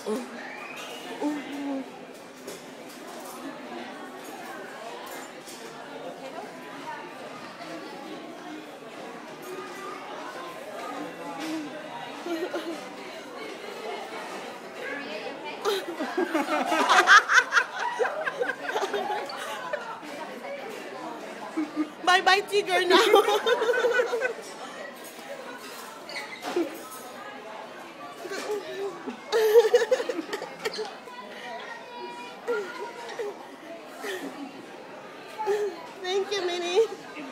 Bye-bye, Tigger now. Thank you, Minnie.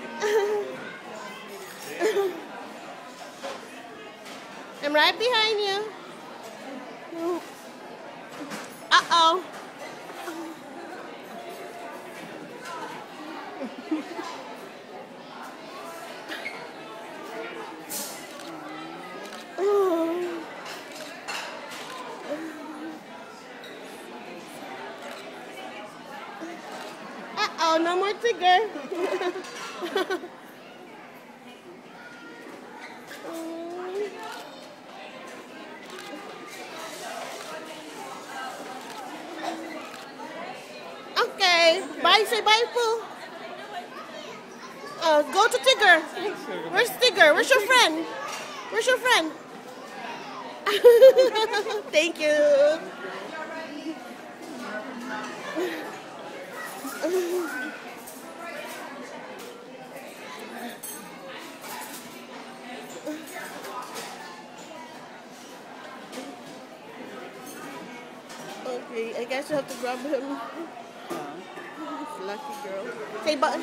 I'm right behind you. Uh-oh. Uh-oh, no more Tigger. Okay, bye, say bye, Pooh. Go to Tigger. Where's Tigger? Where's your friend? Where's your friend? Thank you. Okay, I guess you have to grab him. Lucky girl. Say bye.